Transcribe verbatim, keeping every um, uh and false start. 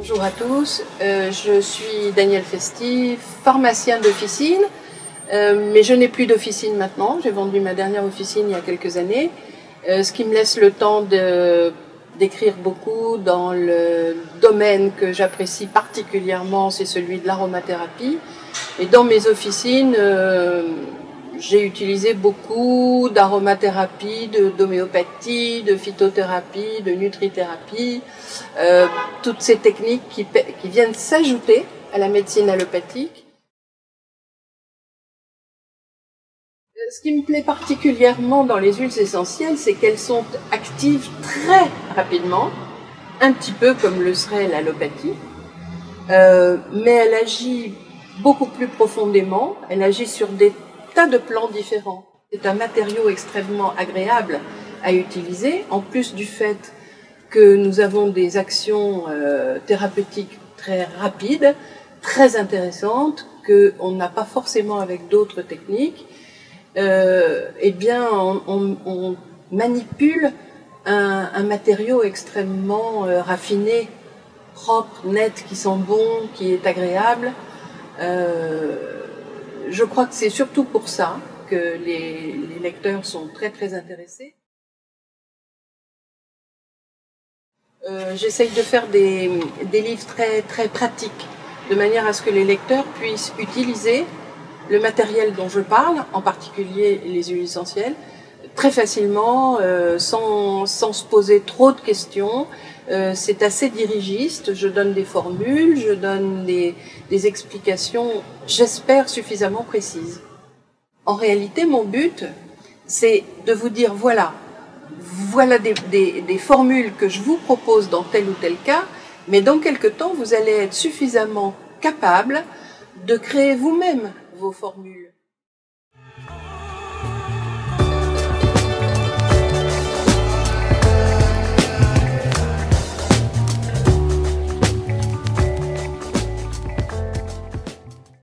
Bonjour à tous, euh, je suis Danielle Festi, pharmacien d'officine, euh, mais je n'ai plus d'officine maintenant, j'ai vendu ma dernière officine il y a quelques années, euh, ce qui me laisse le temps de, d'écrire beaucoup dans le domaine que j'apprécie particulièrement, c'est celui de l'aromathérapie. Et dans mes officines, euh, j'ai utilisé beaucoup d'aromathérapie, de, d'homéopathie, de phytothérapie, de nutrithérapie, euh, toutes ces techniques qui, qui viennent s'ajouter à la médecine allopathique. Ce qui me plaît particulièrement dans les huiles essentielles, c'est qu'elles sont actives très rapidement, un petit peu comme le serait l'allopathie, euh, mais elle agit beaucoup plus profondément, elle agit sur des tas de plans différents. C'est un matériau extrêmement agréable à utiliser, en plus du fait que nous avons des actions euh, thérapeutiques très rapides, très intéressantes, qu'on n'a pas forcément avec d'autres techniques. Euh, eh bien, on, on, on manipule un, un matériau extrêmement euh, raffiné, propre, net, qui sent bon, qui est agréable. Euh, je crois que c'est surtout pour ça que les, les lecteurs sont très très intéressés. Euh, j'essaye de faire des, des livres très très pratiques, de manière à ce que les lecteurs puissent utiliser le matériel dont je parle, en particulier les huiles essentielles, très facilement, euh, sans, sans se poser trop de questions. Euh, c'est assez dirigiste, je donne des formules, je donne des, des explications, j'espère, suffisamment précises. En réalité, mon but, c'est de vous dire, voilà, voilà des, des, des formules que je vous propose dans tel ou tel cas, mais dans quelque temps, vous allez être suffisamment capable de créer vous-même vos formules.